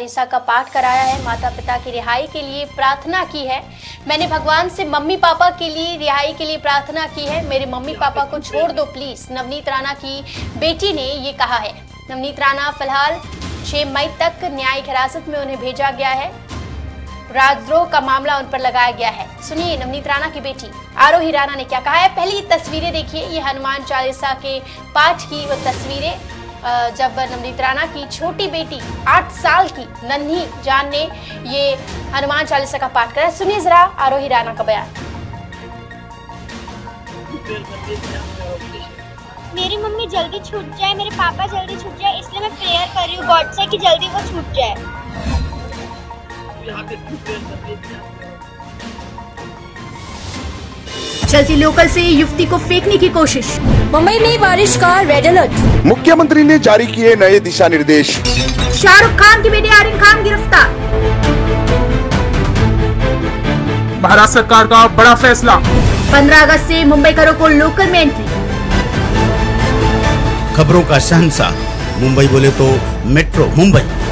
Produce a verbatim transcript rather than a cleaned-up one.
चालीसा का पाठ कराया है, माता पिता की रिहाई के लिए प्रार्थना की है। मैंने भगवान से मम्मी पापा के लिए रिहाई के लिए प्रार्थना की है, मेरे मम्मी पापा को छोड़ दो प्लीज, नवनीत राणा की बेटी ने ये कहा है। नवनीत राणा फिलहाल छह मई तक न्यायिक हिरासत में उन्हें भेजा गया है। राजद्रोह का मामला उन पर लगाया गया है। सुनिए नवनीत राणा की बेटी आरोही राणा ने क्या कहा है। पहली तस्वीरें देखिए, ये हनुमान चालीसा के पाठ की वो तस्वीरें जब नवनीत राणा की छोटी बेटी आठ साल की नन्ही जान ने ये हनुमान चालीसा का पाठ करा। सुनिए जरा आरोही राणा का बयान। मेरी मम्मी जल्दी छूट जाए, मेरे पापा जल्दी छूट जाए, इसलिए मैं प्रेयर कर रही हूँ गॉड से कि जल्दी वो छूट जाए। चलती लोकल से युवती को फेंकने की कोशिश, मुंबई में बारिश का रेड अलर्ट। मुख्यमंत्री ने जारी किए नए दिशा निर्देश। शाहरुख खान की बेटी आर्यन खान गिरफ्तार। महाराष्ट्र सरकार का बड़ा फैसला, पंद्रह अगस्त से मुंबईकरों को लोकल में एंट्री। खबरों का शहंशाह मुंबई बोले तो मेट्रो मुंबई।